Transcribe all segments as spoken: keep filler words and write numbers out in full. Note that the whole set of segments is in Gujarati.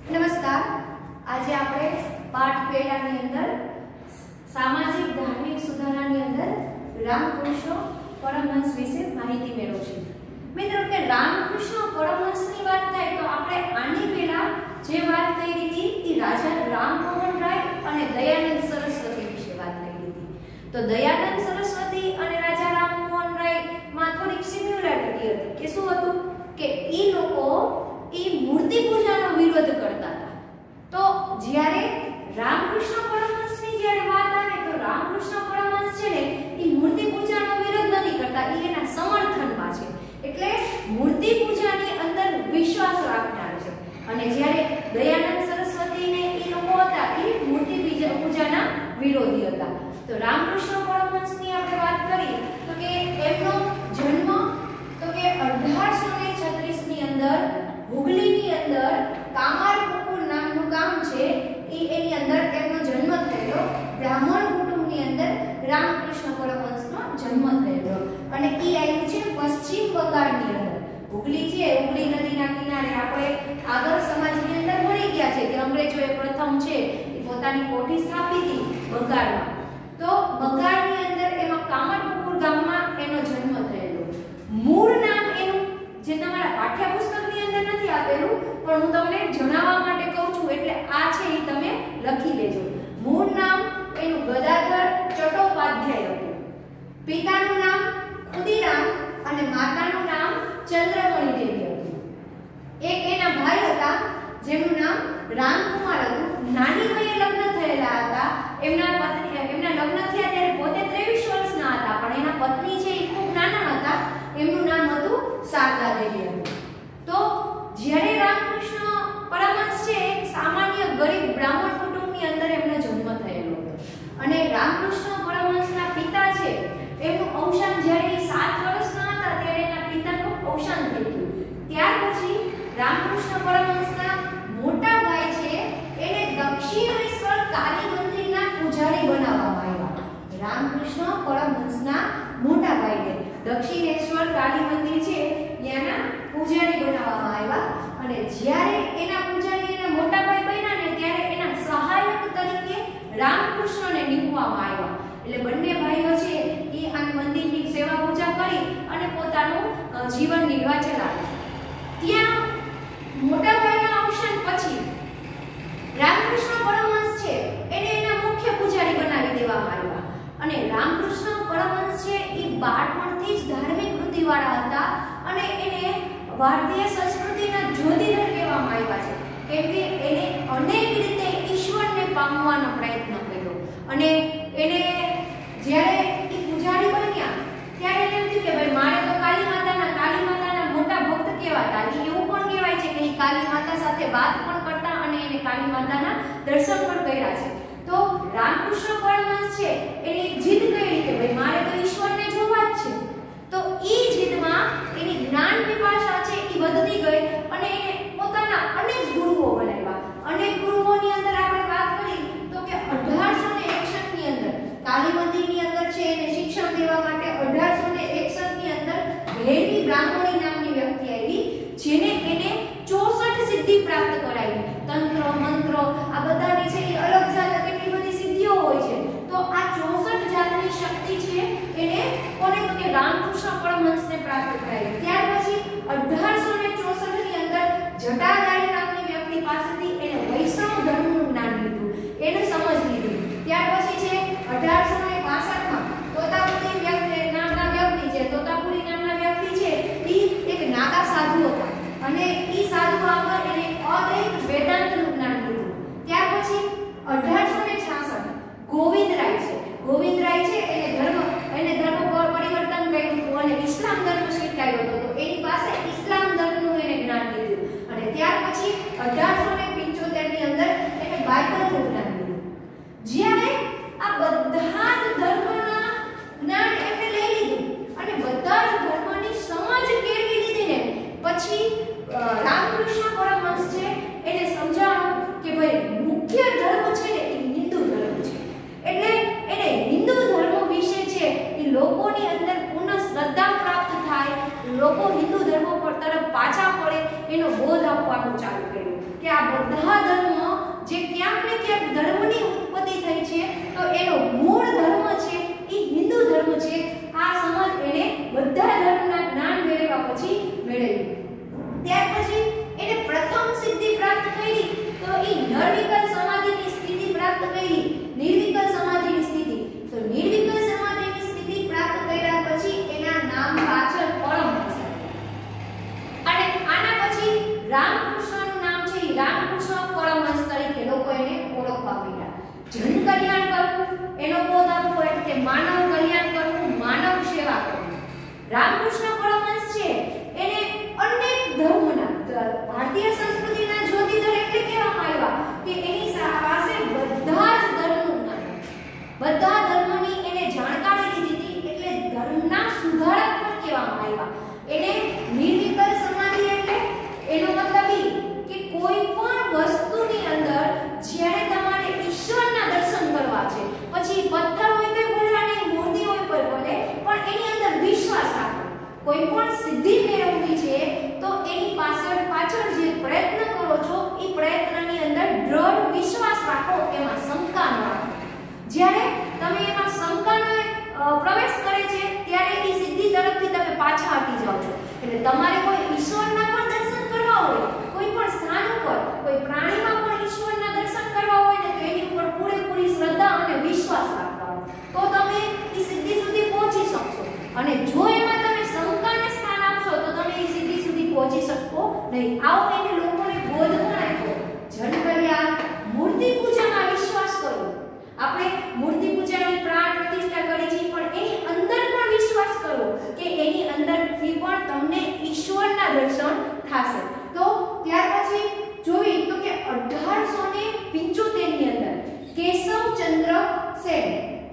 नमस्कार। आज આપણે પાઠ પહેલાની અંદર સામાજિક ધાર્મિક સુધારાની અંદર રામકૃષ્ણ પરમહંસ વિશે માહિતી મેળવશું। મિત્રો કે રામકૃષ્ણ પરમહંસની વાત થાય તો આપણે આની પહેલા જે વાત કરી હતી એ રાજા રામમોહન રાય અને દયાનંદ સરસ્વતી વિશે વાત કરી હતી। તો દયાનંદ સરસ્વતી અને રાજા રામમોહન રાય માં થોડીક સિમિલરિટી હતી કે શું હતું કે ઈ લોકો એ મૂર્તિ પૂજાનો વિરોધ કરતા હતા। તો જ્યારે રામકૃષ્ણ પરમહંસની જ્યારે વાત આવે તો રામકૃષ્ણ પરમહંસ છે ને એ મૂર્તિ પૂજાનો વિરોધ નથી કરતા, એ એના સમર્થનમાં છે, એટલે મૂર્તિ પૂજાની અંદર વિશ્વાસ રાખનાર છે। અને જ્યારે દયાનંદ સરસ્વતીને એ લોકો હતા એ મૂર્તિ પૂજાના વિરોધી હતા। તો રામકૃષ્ણ પરમહંસની આપણે વાત કરીએ તો કે એમનો જન્મ તો કે અઢારસો છત્રીસ ની અંદર હુગલીની અંદર કામારપુકુર નામનું ગામ છે એ એની અંદર એમનો જન્મ થયેલો। બ્રાહ્મણ કુટુંબની અંદર રામકૃષ્ણ પરમહંસનો જન્મ થયેલો અને એ આવ્યું છે પશ્ચિમ બંગાળની અંદર। હુગલી છે, હુગલી નદીના કિનારે આપણે આગળ સમાજની અંદર ભણી ગયા છે કે અંગ્રેજોએ પ્રથમ છે એ પોતાની કોઠી સ્થાપી હતી બંગાળમાં। તો બંગાળની અંદર એમાં કામારપુકુર ગામમાં એનો જન્મ થયેલો। મૂળ નામ એનું જે તમારા પાઠ્યપુસ્તકની અંદર નથી આપેલું પણ હું તમને જણાવવા માટે કહું છું એટલે આ છે એ તમે લખી લેજો। મૂળ નામ એનું ગદાધર ચટ્ટોપાધ્યાય હતું। પિતાનું નામ ખુદીરામ અને માતાનું નામ ચંદ્રમણી દેવી હતું। એક એના ભાઈ હતા જેનું નામ રામકુમાર હતું। નાની વયે લગ્ન થયેલા હતા। એમના પત્ની એમના લગ્ન થયા ત્યારે પોતે ત્રેવીસ વર્ષના હતા પણ એના પત્ની છે એ ખૂબ નાના હતા। એમનું નામ હતું શારદા દેવી હતું। તો જ્યારે રામકૃષ્ણ પરમહંસ છે એક સામાન્ય ગરીબ બ્રાહ્મણ કુટુંબની અંદર એમનો જન્મ થયેલો હતો અને રામકૃષ્ણ પરમહંસના પિતા છે એમનું અવસાન જ્યારે એ સાત વર્ષના હતા ત્યારે એના પિતાનું અવસાન થઈ ગયું। ત્યાર પછી રામકૃષ્ણ પરમહંસના મોટા ભાઈ છે એને દક્ષિણેશ્વર કાલી મંદિરના પૂજારી બનાવવામાં આવ્યા। રામકૃષ્ણ પરમહંસના મોટા ભાઈને દક્ષિણેશ્વર કાલી મંદિર છે ત્યાંના પૂજારી બનાવવામાં આવ્યા અને જ્યારે એના પૂજારી એના મોટા ભાઈ બન્યા ને ત્યારે એના સહાયક તરીકે રામકૃષ્ણને નિમવામાં આવ્યા। એટલે બંને ભાઈઓ છે એ આ મંદિરની સેવા પૂજા કરી અને પોતાનું જીવન નિર્વાહ ચલાવ્યું। ત્યાં મોટા ભાઈના અવસાન પછી રામકૃષ્ણ પરમહંસ છે એને એના મુખ્ય પૂજારી બનાવી દેવામાં આવ્યા અને રામકૃષ્ણ પરમહંસ છે એ બાળપણથી જ ધાર્મિક વૃત્તિવાળા હતા અને એને ભારતીય સંસ્કૃતિના જ્યોતિધર કહેવામાં આવ્યા છે કેમ કે એને અનેક રીતે ઈશ્વરને પામવાનો પ્રયત્ન કર્યો અને એને જ્યારે એ પૂજારી બન્યા ત્યારે એને એમ થયું કે ભાઈ મારે તો કાલી માતાના કાલી માતાના મોટા ભક્ત કહેવાતા। એવું પણ કહેવાય છે કે એ કાલી માતા સાથે વાત પણ કરતા અને એને કાલી માતાના દર્શન પણ કર્યા છે। તો રામકૃષ્ણ પરમહંસ છે એને એક જીદ કરી કે ભાઈ મારે તો ઈશ્વરને જોવા જ છે। તો એ જીદમાં એની જ્ઞાન વિપાસા છે એ વધતી ગઈ અને એને પોતાના અનેક ગુરુઓ બનાવ્યા। અનેક ગુરુઓની અંદર આપણે વાત કરી તો કે અઢારસો એકસઠ ની અંદર કાલી મંદિરની અંદર છે એને શિક્ષણ દેવા માટે અઢારસો એકસઠ ની અંદર ભૈરવી બ્રાહ્મણી નામની વ્યક્તિ આવી જેને એને ચોસઠ સિદ્ધિ પ્રાપ્ત કરાવી। તંત્ર મંત્ર આ બધાની છે એ અલગ જાત કેટલી બધી સિદ્ધિઓ હોય છે। તો આ ચોસઠ જાતની શક્તિ છે એને કોને તો કે રામકૃષ્ણ પરમહંસને પ્રાપ્ત કરાવી। ત્યાર પછી અઢારસો ચોસઠ ની અંદર જટાધારી નામની વ્યક્તિ પાસેથી એને વૈષ્ણવ ધર્મનું જ્ઞાન લીધું, એને સમજ લીધી। ત્યાર પછી છે અઢારસો બાસઠ માં તોતાપુરી વ્યક્તિ નામના વ્યક્તિ છે તોતાપુરી નામના વ્યક્તિ છે એ એક નાગા સાધુ હતા અને ઈ સાધુ આગળ એને અદ્વૈત વેદાંતનું જ્ઞાન લીધું। ત્યાર પછી અઢારસો છાસઠ ગોવિંદરાય છે ગોવિંદરાય છે એને ધર્મ એને ધર્મ પરિવર્તન કર્યું હતું અને ઇસ્લામ ધર્મ સ્વીકાર્યો હતો તો એની પાસે ઇસ્લામ ધર્મનું એને જ્ઞાન લીધું અને ત્યાર પછી અઢારસો પંચોતેર ની અંદર એને બાઇબલનું જ્ઞાન લીધું। જ્યારે આ બધા જ ધર્મના જ્ઞાન એમને લઈ લીધું અને બધા જ ધર્મની સમજ કેળવી લીધી ને પછી રામકૃષ્ણ પરમહંસ છે એને સમજાવ્યું કે ભાઈ મુખ્ય ધર્મ છે ને એ હિન્દુ ધર્મ છે એટલે એને હિન્દુ ધર્મ વિશે છે એ લોકોની અંદર પુનઃ શ્રદ્ધા પ્રાપ્ત થાય, લોકો હિન્દુ ધર્મ પર તરફ પાછા પડે એનો બોધ આપવાનું ચાલુ કર્યું। કે આ બધા ધર્મો જે ક્યાંક ને ક્યાંક ધર્મની ઉત્પત્તિ થઈ છે તો એનો મૂળ ધર્મ છે એ હિન્દુ ધર્મ છે. આ સમજ એને બધા ધર્મના જ્ઞાન મેળવ્યા પછી મેળવી. ત્યાર પછી એને પ્રથમ સિદ્ધિ પ્રાપ્ત કરી તો એ નિર્વિકલ્પ સમાધિની સ્થિતિ પ્રાપ્ત કરી. નિર્વિકલ્પ સમાધિની સ્થિતિ તો નિર્વિકલ્પ સમાધિની સ્થિતિ પ્રાપ્ત કર્યા પછી એના નામ પાછળ પરમહંસ અને આના પછી રામકૃષ્ણનું નામ છે એ રામકૃષ્ણ પરમહંસ તરીકે લોકો એને ઓળખવા માંડ્યા. જન કલ્યાણ કરવું એનો બોધ આપવો એટલે કે માનવ કલ્યાણ કરવું, માનવ સેવા કરવી. રામકૃષ્ણ પરમહંસ છે એને અનેક ધર્મના ભારતીય સંસ્કૃતિના જ્યોતિધર એટલે કહેવામાં આવ્યા કે એની પાસે બધા જ ધર્મનું જ્ઞાન, બધા ધર્મની એને જાણકારી લીધી હતી એટલે ધર્મના સુધારક પણ કહેવામાં આવ્યા. એને નિર્વિકલ્પ સમાધિ એટલે એનો મતલબ ઈ કે કોઈ પણ વસ્તુની અંદર જ્યારે તમારે ઈશ્વરના દર્શન કરવા છે, પછી પથ્થર હોય તો બોલવાની, મૂર્તિ હોય તો બોલે, પણ એની અંદર વિશ્વાસ રાખો. કોઈ પણ સિદ્ધિ મેળવવી છે તો એની પાછળ પાછળ જે પ્રયત્ન કરો છો એ પ્રયત્નની અંદર દ્રઢ વિશ્વાસ રાખો, એમાં શંકા ન રાખો. જ્યારે તમે એમાં શંકાનો પ્રવેશ કરે છે ત્યારે એ સિદ્ધિ તરફથી તમે પાછા હટી જાઓ છો. એટલે તમારે કોઈ ઈશ્વરના પણ દર્શન કરવા હોય, કોઈ પણ સ્થાન ઉપર, કોઈ પ્રાણીમાં પણ ઈશ્વરના દર્શન કરવા હોય ને તો એની ઉપર પૂરેપૂરી શ્રદ્ધા અને વિશ્વાસ રાખવાનો, તો તમે એ સિદ્ધિ સુધી પહોંચી શકશો. અને જો એમાં તમે શંકાને સ્થાન આપશો તો તમે એ સિદ્ધિ સુધી પહોંચી શકો નહીં. આવો એને લોકોને બોધ પણ આપ્યો. જન કલ્યાણ, મૂર્તિ પૂજામાં વિશ્વાસ કરો. આપણે મૂર્તિ પૂજાની પ્રાણ પ્રતિષ્ઠા કરી છે પણ એની અંદર પણ વિશ્વાસ કરો કે એની અંદરથી પણ તમને ઈશ્વરના દર્શન થશે. તો ત્યાર પછી જોઈ તો કે અઢારસો પંચોતેર ની અંદર કેશવચંદ્ર સેન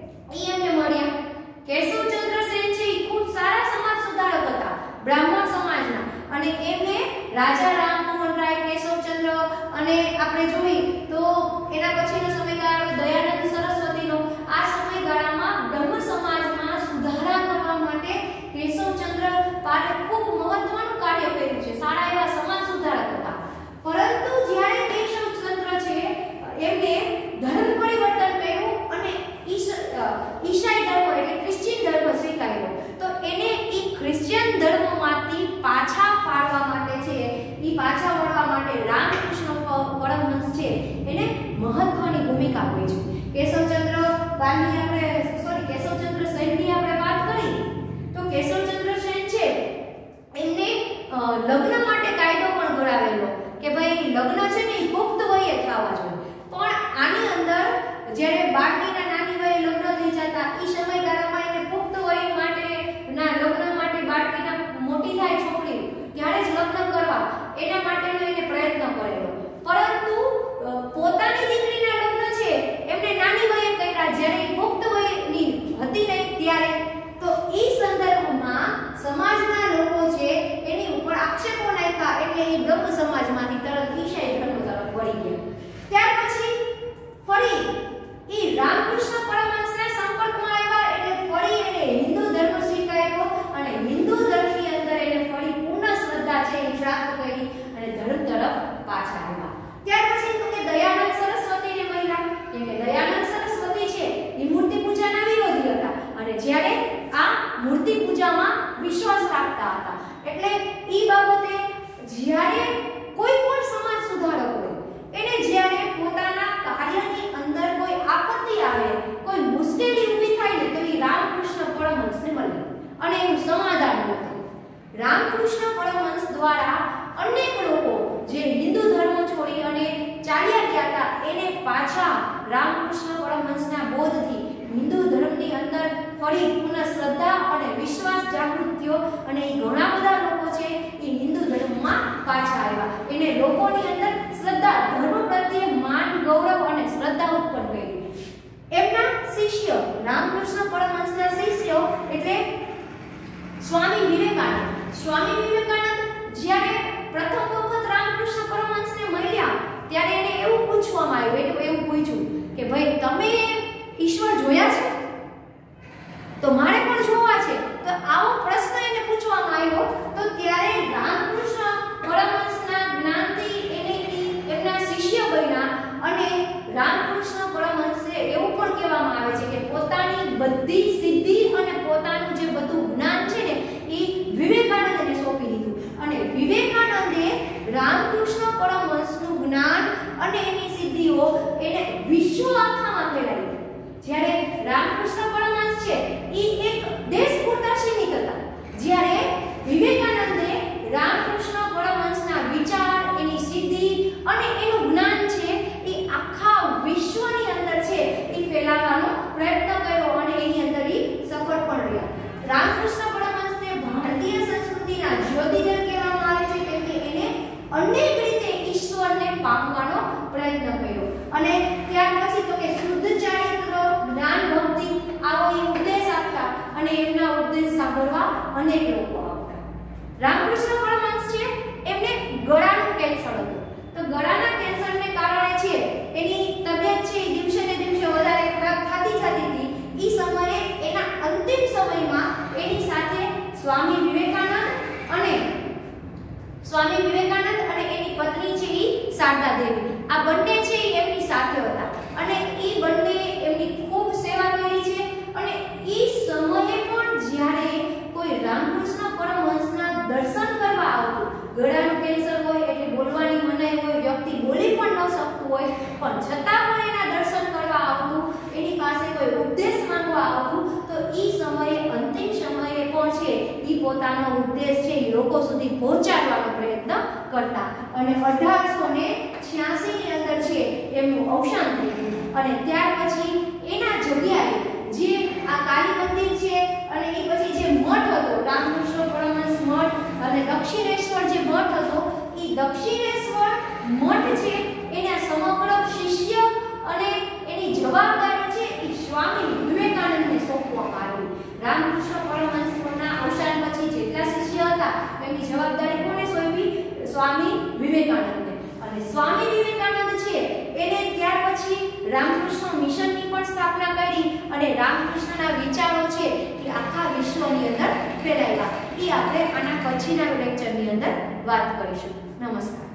ઈ એમને મળ્યા. કેશવચંદ્ર સેન છે એ ખૂબ સારા સમાજ સુધારક હતા, બ્રાહ્મણ સમાજના, અને એમને રાજા રામમોહન રાય, કેશવચંદ્ર અને આપણે જોઈ તો એના પછીનો સમયગાળો દયાનંદ સરસ્વતીનો, આ સમયગાળામાં બ્રહ્મ સમાજમાં સુધારા કરવા માટે કેશવચંદ્ર પાલે ખૂબ મહત્વનું કાર્ય કર્યું છે. સારા એવા સમાજ સુધારક હતા. પરંતુ જ્યારે કેશવચંદ્ર છે એમને ધર્મ પરિવર્તન કર્યું અને ઈસાઈ ધર્મ એટલે ક્રિશ્ચિયન ધર્મ સ્વીકાર્યો, તો એને ઈ ક્રિશ્ચિયન ધર્મમાંથી પાછા ફાળવા માટે છે, ઈ પાછા વળવા માટે રામકૃષ્ણ પરમહંસ છે એને મહત્વની ભૂમિકા હોય છે. કેશવચંદ્ર પાલની આપણે સોરી કેશવચંદ્ર સેનની આપણે વાત કરી તો કેશવચંદ્ર સેન છે એમને લગ્ન માટે કાયદો પણ ઘડાવેલો કે ભાઈ લગ્ન છે ને પુખ્ત વયે થવા જોઈએ. પણ આની અંદર જ્યારે બાળકીના નાની વયે લગ્ન થઈ જતા એ સમયગાળામાં એને પુખ્ત વય માટે ના લગ્ન માટે બાળકીના મોટી થાય છોકરી ત્યારે જ લગ્ન કરવા એના માટેનો એને પ્રયત્ન કરેલો. પરંતુ પોતાની દીકરીના લગ્ન છે એમને નાની વયે કર્યા જ્યારે પુખ્ત વયની હતી નહીં ત્યારે. તો એ સંદર્ભમાં સમાજના લોકો છે એની ઉપર આક્ષેપો નાખ્યા એટલે એ બ્રહ્મ સમાજમાંથી તરત ઈસાઈ ધર્મ તરફ વળી ગયા. ત્યાર પછી ફરી ઈ રામકૃષ્ણ પરમહંસના સંપર્કમાં આવ્યા એટલે ફરી એને હિન્દુ ધર્મ સ્વીકાર્યો અને હિન્દુ ધર્મની અંદર એને ફરી પૂર્ણ શ્રદ્ધા છે એ પ્રાપ્ત કરી અને ધર્મ તરફ પાછા આવ્યા. ત્યાર પછી તો કે દયાનંદ સરસ્વતીને મળ્યા. કેમ કે દયાનંદ સરસ્વતી છે એ મૂર્તિ પૂજાના વિરોધી હતા અને જ્યારે આ મૂર્તિ પૂજામાં વિશ્વાસ રાખતા હતા એટલે ઈ બાબતે જ્યારે કોઈ પણ સમાજ સુધારક હોય એને જ્યારે પોતાના કાર્યની અંદર કોઈ આપત્તિ આવે, કોઈ મુશ્કેલી ઊભી થાય ને તો એ રામકૃષ્ણ પરમહંસને મળે અને એનું સમાધાન મળે. રામકૃષ્ણ પરમહંસ દ્વારા અનેક લોકો જે હિન્દુ ધર્મ છોડી અને ચાલ્યા ગયા હતા એને પાછા રામકૃષ્ણ પરમહંસના બોધથી હિન્દુ ધર્મની અંદર ફરી પુનઃ શ્રદ્ધા અને વિશ્વાસ જાગૃત થયો અને એ ઘણા બધા લોકો છે એ હિન્દુ ધર્મમાં પાછા આવ્યા. એને લોકોની અંદર શ્રદ્ધા, ધર્મ પ્રત્યે માન, ગૌરવ અને શ્રદ્ધા ઉત્પન્ન કરી. એમના શિષ્ય રામકૃષ્ણ પરમહંસના શિષ્યો એટલે સ્વામી વિવેકાનંદ. સ્વામી વિવેકાનંદ જ્યારે પ્રથમ વખત રામકૃષ્ણ પરમહંસને મળ્યા ત્યારે એને એવું પૂછવામાં આવ્યું એટલે એવું પૂછ્યું કે ભાઈ તમે ઈશ્વર જોયા છે? તો મારે પણ જોવા છે. તો આવો પ્રશ્ન એને પૂછવામાં આવ્યો તો ત્યારે રામકૃષ્ણ પરમહંસના જ્ઞાનથી એને વિવેકાનંદે રામકૃષ્ણ પરમહંસનું જ્ઞાન અને એની સિદ્ધિઓ એને વિશ્વ આખામાં ફેલાવી. જ્યારે રામકૃષ્ણ પરમહંસ છે એ એક દેશ પૂરતા સીમિત હતા, જ્યારે વિવેકાનંદે રામકૃષ્ણ પરમહંસના વિચાર, એની સિદ્ધિ અને એનું જ્ઞાન છે એ આખા વિશ્વની અંદર છે એ ફેલાવવાનો પ્રયત્ન કર્યો અને એની અંદર એ સફળ પણ રહ્યા. રામકૃષ્ણ પરમહંસને ભારતીય સંસ્કૃતિના જ્યોતિર્જર કહેવામાં આવે છે, કેમ કે એને અનેક રીતે ઈશ્વરને પામવાનો પ્રયત્ન કર્યો. અને ત્યાર પછી તો કે શુદ્ધ ચારિત્ર, જ્ઞાન, ભક્તિ આવો એ ઉપદેશ આપતા અને એમના ઉપદેશ સાંભળવા અનેક લોકો આવતા. રામકૃષ્ણ પરમહંસ છે એમને ગળાનું કેન્સર હતું. તો ગળાના કેન્સરને કારણે છે એની તબિયત છે એ દિવસે ને દિવસે વધારે ખરાબ થતી જતી હતી. એ સમયે એના અંતિમ સમયમાં એની સાથે સ્વામી વિવેકાનંદ અને સ્વામી વિવેકાનંદ અને એની પત્ની છે એ શારદા દેવી, આ બંને છે એ એમની સાથે હતા અને એ બંને એમની ખૂબ સેવા કરી છે. અને એ સમયે પણ જ્યારે કોઈ રામકૃષ્ણ પરમહંસના દર્શન કરવા આવતું, ગળાનું કેન્સર હોય એટલે બોલવાની મનાઈ હોય, વ્યક્તિ બોલી પણ ન શકતું હોય, પણ છતાં પણ એના દર્શન કરવા આવતું, એની પાસે કોઈ ઉપદેશ માંગવા આવતું, તો એ સમયે અંતિમ સમયે પણ છે એ પોતાનો ઉપદેશ છે એ લોકો સુધી પહોંચાડવાનો પ્રયત્ન કરતા. અને અઢારસો ને છ્યાસી ની અંદર છે એમનું અવસાન થઈ ગયું. અને ત્યાર પછી એના જગ્યાએ જે આ કાલી મંદિર છે અને એ પછી જે મઠ હતો, રામકૃષ્ણ પરમહંસ મઠ અને દક્ષિણેશ્વર જે મઠ હતો, એ દક્ષિણેશ્વર મઠ છે એના સમગ્ર શિષ્ય અને એની જવાબદારી છે એ સ્વામી વિવેકાનંદને સોંપવામાં આવી. રામકૃષ્ણ પરમહંસના અવસાન પછી જેટલા શિષ્ય હતા એમની જવાબદારી કોને સોંપી? સ્વામી વિવેકાનંદને. અને સ્વામી વિવેકાનંદ છે એને ત્યાર પછી રામકૃષ્ણ મિશનની પણ સ્થાપના કરી અને રામકૃષ્ણના વિચારો છે એ આખા વિશ્વની અંદર ફેલાવ્યા. એ આપણે આના પછીના લેક્ચરની અંદર વાત કરીશું. નમસ્કાર.